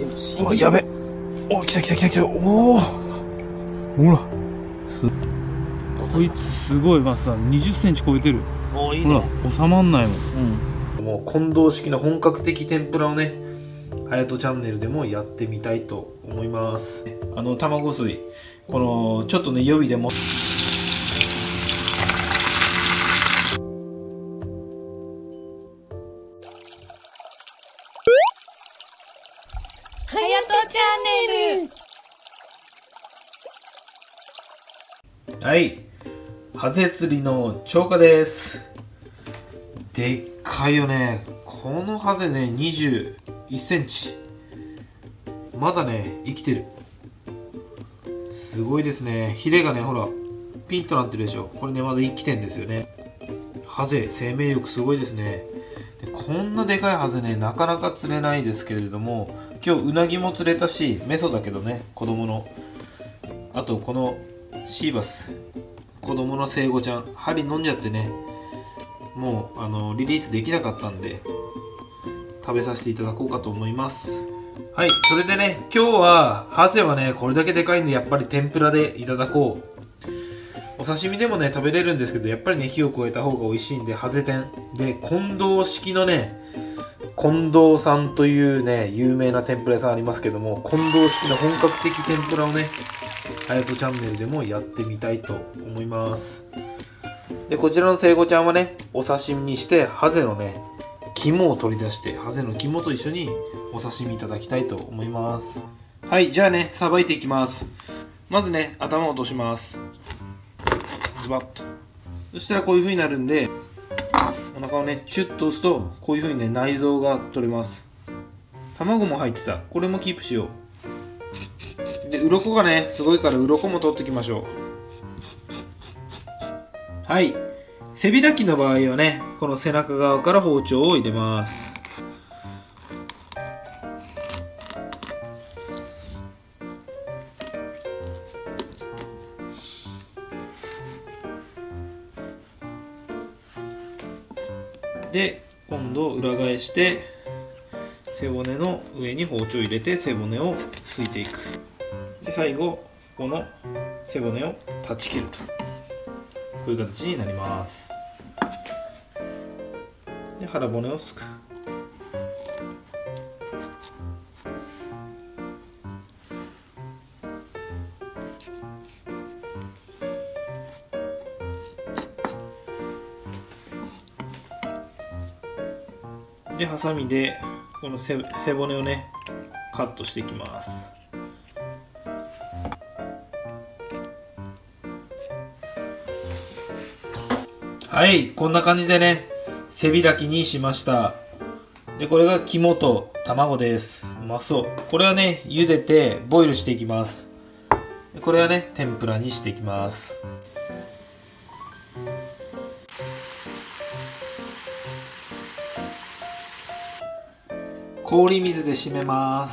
お、やべ。お、来た来た来た来た。おお。ほら。こいつすごいマスター、20センチ超えてる。 お、いいね。 ほら、収まんないもん。 うん。もう近藤式の本格的天ぷらをね、はやとチャンネルでもやってみたいと思います。卵水、このちょっとね予備でもはやとチャンネル。 はい、ハゼ釣りの超過です。でっかいよね。このハゼね、21センチ。まだね生きてる。すごいですね。ヒレがね、ほらピンとなってるでしょ。これねまだ生きてんですよね。ハゼ生命力すごいですね。でこんなでかいハゼね、なかなか釣れないですけれども、今日ウナギも釣れたし、メソだけどね、子供の、あとこのシーバス、子供の生後ちゃん、針飲んじゃってね、もうリリースできなかったんで食べさせていただこうかと思います。はい、それでね、今日はハゼはねこれだけでかいんで、やっぱり天ぷらでいただこう。お刺身でもね食べれるんですけど、やっぱりね火を加えた方が美味しいんで、ハゼ天で近藤式のね、近藤さんというね有名な天ぷら屋さんありますけども、近藤式の本格的天ぷらをね、はやとチャンネルでもやってみたいと思います。でこちらの生後ちゃんはね、お刺身にしてハゼのね肝を取り出して、ハゼの肝と一緒にお刺身いただきたいと思います。はい、じゃあねさばいていきます。まずね頭を落とします。ズバッと。そしたらこういう風になるんで、お腹をねチュッと押すとこういう風にね内臓が取れます。卵も入ってた。これもキープしよう。で鱗がねすごいから、鱗も取っておきましょう。はい、背開きの場合はね、この背中側から包丁を入れます。で今度裏返して背骨の上に包丁を入れて背骨をすいていく。で最後この背骨を断ち切ると、こういう形になります。で腹骨をすく。でハサミでこの背骨をねカットしていきます。はい、こんな感じでね背開きにしました。でこれが肝と卵です。うまそう。これはね茹でてボイルしていきます。これはね天ぷらにしていきます。氷水で締めます。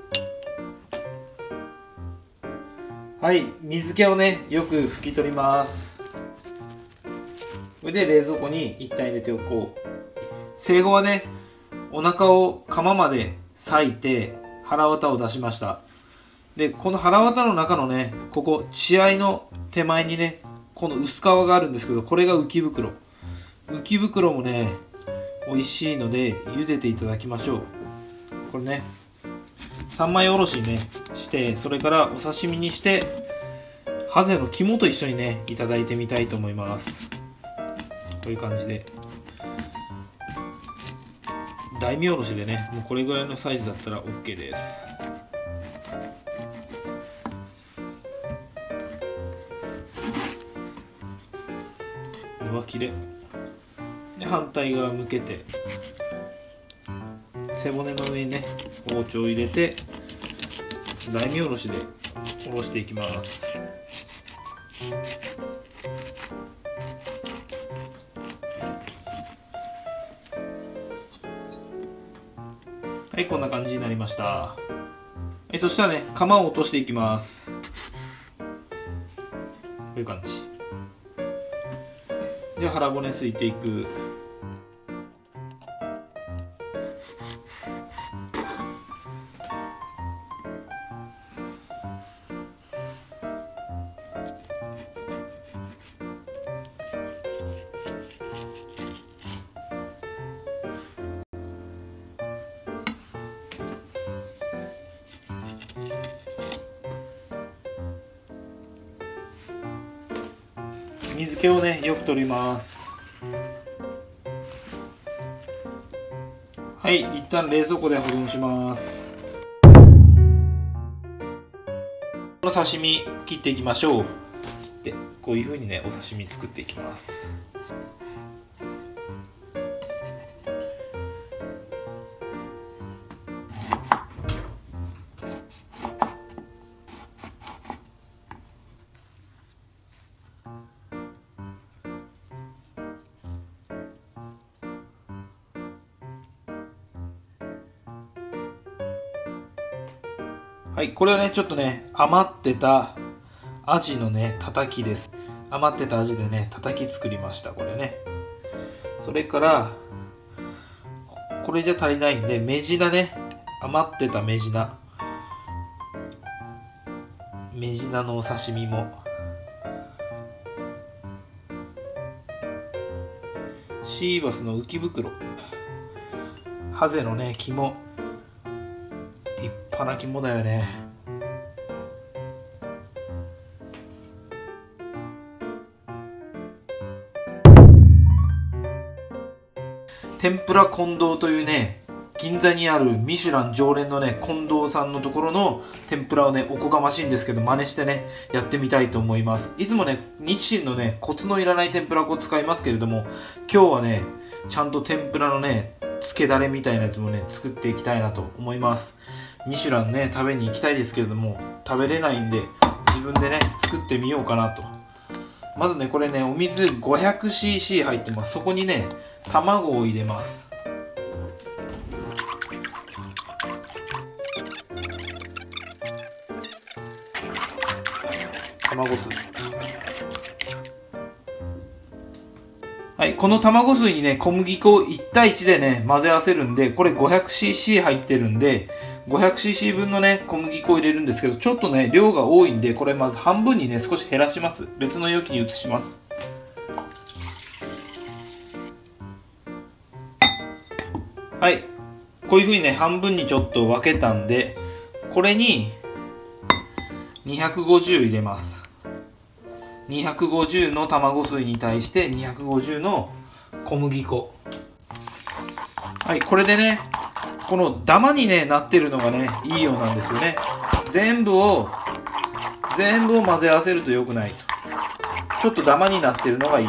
はい、水気をねよく拭き取ります。これで冷蔵庫に一旦入れておこう。生後はねお腹を釜まで裂いて腹綿を出しました。でこの腹綿の中のね、ここ血合いの手前にねこの薄皮があるんですけど、これが浮き袋。浮き袋もね美味しいので茹でていただきましょう。これね三枚おろしにねして、それからお刺身にしてハゼの肝と一緒にねいただいてみたいと思います。こういう感じで大名おろしでね、もうこれぐらいのサイズだったら OK です。うわ、きれい。で反対側向けて背骨の上にね包丁を入れて大名おろしでおろしていきます。はい、こんな感じになりました。はい、そしたらね釜を落としていきます。こういう感じで腹骨すいていく。 水気をねよく取ります。はい、一旦冷蔵庫で保存します。この刺身切っていきましょう。切ってこういう風にねお刺身作っていきます。はい、これはねちょっとね余ってたアジのねたたきです。余ってたアジでねたたき作りました。これね、それからこれじゃ足りないんでメジナね、余ってたメジナのお刺身も、シーバスの浮き袋、ハゼのね肝、立派な肝だよね。天ぷら近藤というね銀座にあるミシュラン常連のね近藤さんのところの天ぷらをねおこがましいんですけど真似してねやってみたいと思います。いつもね日清のねコツのいらない天ぷら粉を使いますけれども、今日はねちゃんと天ぷらのねつけだれみたいなやつもね作っていきたいなと思います。ミシュランね食べに行きたいですけれども食べれないんで自分でね作ってみようかなと。まずねこれねお水 500cc 入ってます。そこにね卵を入れます。卵水、はい、この卵水にね小麦粉を1対1でね混ぜ合わせるんで、これ 500cc 入ってるんで 500cc 分のね小麦粉を入れるんですけど、ちょっとね量が多いんでこれまず半分にね少し減らします。別の容器に移します。はい、こういうふうにね半分にちょっと分けたんで、これに250入れます。250の卵水に対して250の小麦粉。はい、これでねこのダマに、ね、なってるのがねいいようなんですよね。全部を混ぜ合わせると良くないと、ちょっとダマになってるのがいいと。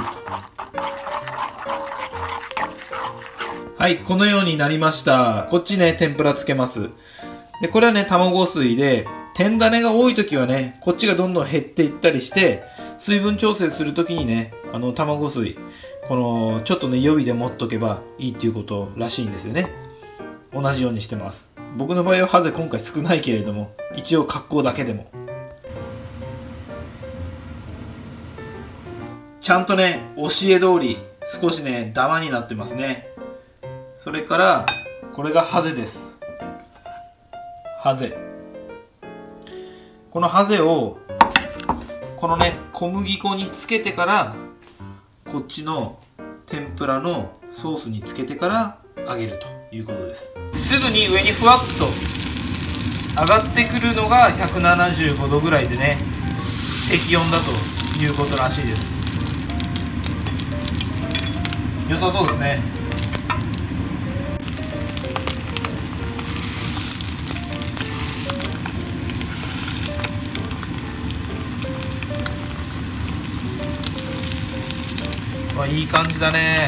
はい、このようになりました。こっちね天ぷらつけます。でこれはね卵水で、天種が多い時はねこっちがどんどん減っていったりして、水分調整する時にね卵水このちょっとね予備で持っとけばいいっていうことらしいんですよね。同じようにしてます。僕の場合はハゼ今回少ないけれども、一応格好だけでもちゃんとね教え通り少しねダマになってますね。それからこれがハゼです。ハゼ、このハゼをこのね小麦粉につけてから、こっちの天ぷらのソースにつけてから揚げるということです。すぐに上にふわっと上がってくるのが175度ぐらいでね適温だということらしいです。良さそうですね。いい感じだね。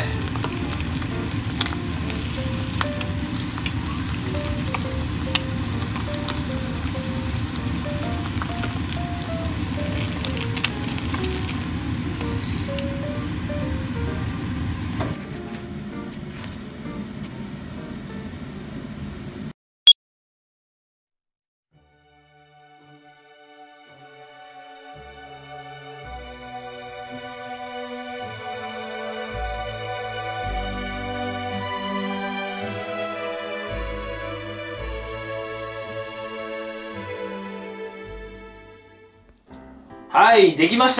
はい、できました。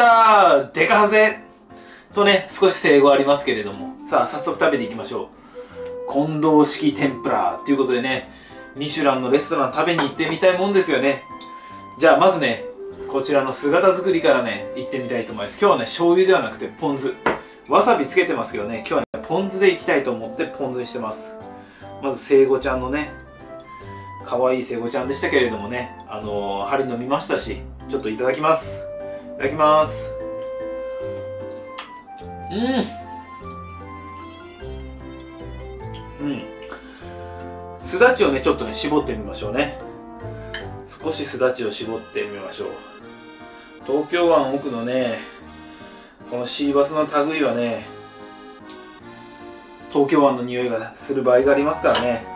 デカハゼとね、少し生後ありますけれども。さあ、早速食べていきましょう。近藤式天ぷらということでね、ミシュランのレストラン食べに行ってみたいもんですよね。じゃあ、まずね、 こちらの姿作りからねいってみたいと思います。今日はね醤油ではなくてポン酢、わさびつけてますけどね、今日はねポン酢でいきたいと思ってポン酢にしてます。まず聖子ちゃんのね可愛い聖子ちゃんでしたけれどもね、針飲みましたし、ちょっといただきます。いただきます。すだちをねちょっとね絞ってみましょうね。少しすだちを絞ってみましょう。東京湾奥のねこのシーバスの類はね東京湾の匂いがする場合がありますからね。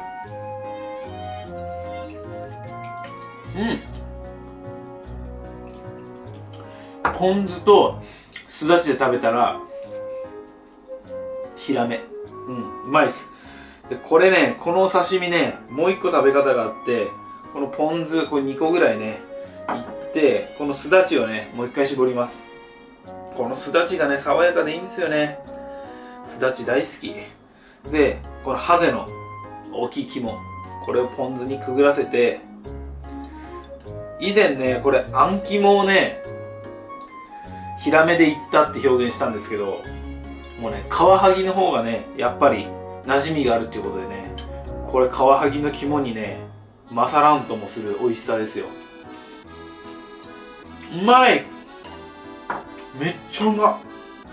ポン酢とすだちで食べたらヒラメ、うまいっす。でこれね、このお刺身ねもう一個食べ方があって、このポン酢これ2個ぐらいねいって、このすだちをねもう一回絞ります。このすだちがね爽やかでいいんですよね。すだち大好きで、このハゼの大きい肝、これをポン酢にくぐらせて、以前ねこれあん肝をねヒラメでいったって表現したんですけど、もうねカワハギの方がねやっぱり馴染みがあるっていうことでね、これカワハギの肝にね勝らんともする美味しさですよ。うまい、めっちゃうまっ。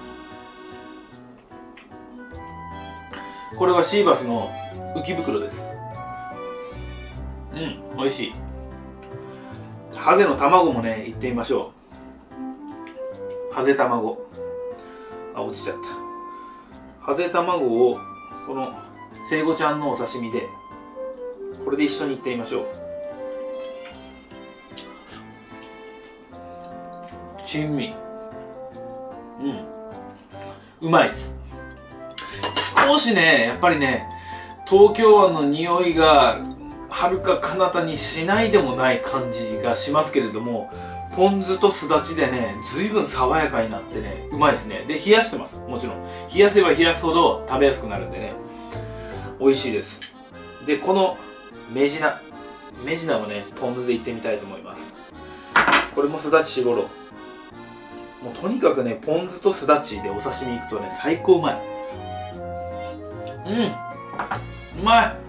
これはシーバスの浮き袋です。美味しい。ハゼの卵もねいってみましょう。ハゼ卵、落ちちゃった。ハゼ卵をこの聖子ちゃんのお刺身でこれで一緒にいってみましょう。珍味、うまいっす。少しねやっぱりね東京湾の匂いがはるか彼方にしないでもない感じがしますけれども、ポン酢とすだちでね随分爽やかになってねうまいですね。で冷やしてます。もちろん冷やせば冷やすほど食べやすくなるんでね美味しいです。でこのメジナもねポン酢でいってみたいと思います。これもすだち絞ろう。もうとにかくねポン酢とすだちでお刺身いくとね最高うまい。うまい。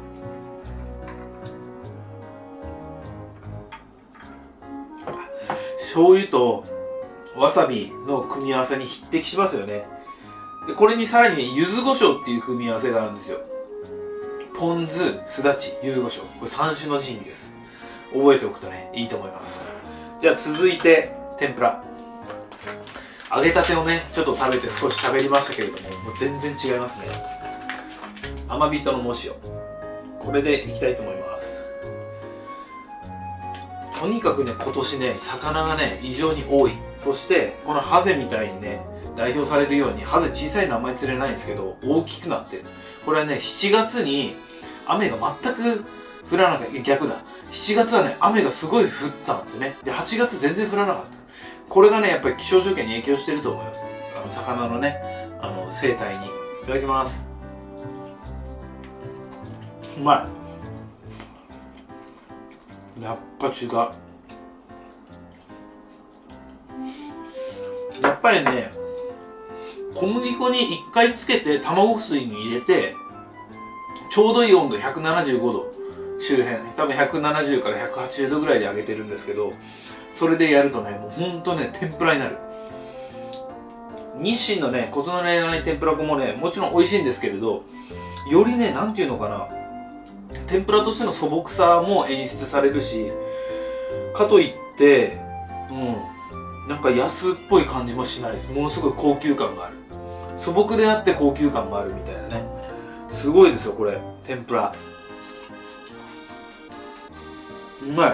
醤油とわさびの組み合わせに匹敵しますよね。でこれにさらにね柚子胡椒っていう組み合わせがあるんですよ。ポン酢、すだち、柚子胡椒、これ3種の神器です。覚えておくとねいいと思います。じゃあ続いて天ぷら。揚げたてをねちょっと食べて少し喋りましたけれども、もう全然違いますね。甘びとのもしお、これでいきたいと思います。とにかくね今年ね魚がね異常に多い。そしてこのハゼみたいにね代表されるように、ハゼ小さいのあんまり釣れないんですけど大きくなってる。これはね7月に雨が全く降らなかった。逆だ、7月はね雨がすごい降ったんですよね。で8月全然降らなかった。これがねやっぱり気象条件に影響してると思います。魚のね生態に。いただきます。うまい。やっぱ違う。やっぱりね小麦粉に1回つけて卵水に入れてちょうどいい温度175度周辺、多分170から180度ぐらいで揚げてるんですけど、それでやるとねもうほんとね天ぷらになる。日清のねコツの入れない天ぷら粉もねもちろん美味しいんですけれど、よりねなんていうのかな、天ぷらとしての素朴さも演出されるし、かといってなんか安っぽい感じもしないです。ものすごい高級感がある。素朴であって高級感があるみたいなね、すごいですよこれ天ぷら。うまい、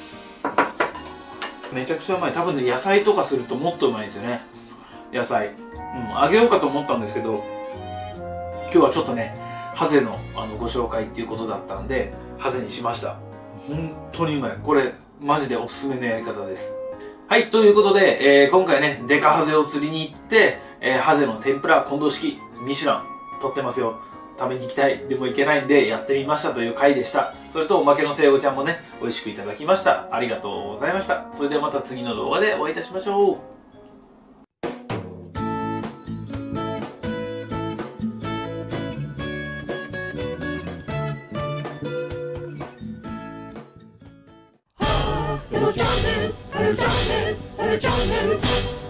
めちゃくちゃうまい。多分ね野菜とかするともっとうまいですよね。野菜あげようかと思ったんですけど、今日はちょっとねハゼのご紹介っていうことだったんでハゼにしました。本当にうまい。これマジでおすすめのやり方です。はい、ということで、今回ねデカハゼを釣りに行って、ハゼの天ぷら近藤式ミシュラン取ってますよ。 食べに行きたいでも行けないんでやってみましたという回でした。それとおまけの聖子ちゃんもね美味しくいただきました。ありがとうございました。それではまた次の動画でお会いいたしましょう。 Hello Channel, Hello Channel, Hello Channel.